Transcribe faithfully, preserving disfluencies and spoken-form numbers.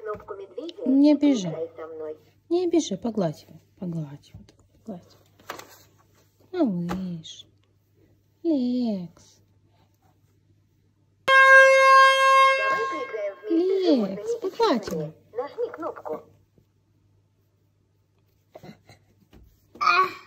кнопку медведя. Не обижай. Играй со мной. Не обижай, погладь его. Погладь его. Погладь. Малыш. Лекс. Давай поиграем вместе. Лекс, погладь его. Нажми кнопку. А.